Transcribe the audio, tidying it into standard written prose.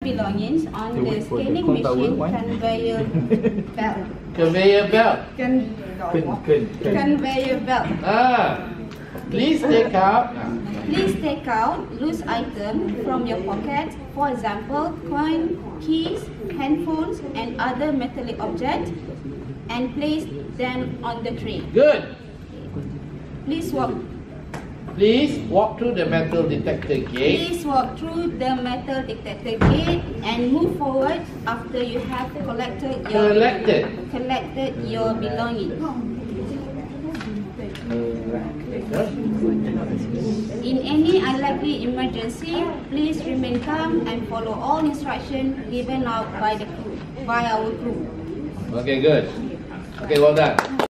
belongings on the scanning machine conveyor belt. Conveyor belt. Conveyor belt. Please take out. Please take out loose items from your pocket, for example, coin, keys, handphones, and other metallic objects, and place them on the tray. Good. Please walk. Please walk through the metal detector gate. Please walk through the metal detector gate and move forward after you have collected your belongings. In any unlikely emergency, please remain calm and follow all instructions given out by our crew. Okay, good. Okay, well done.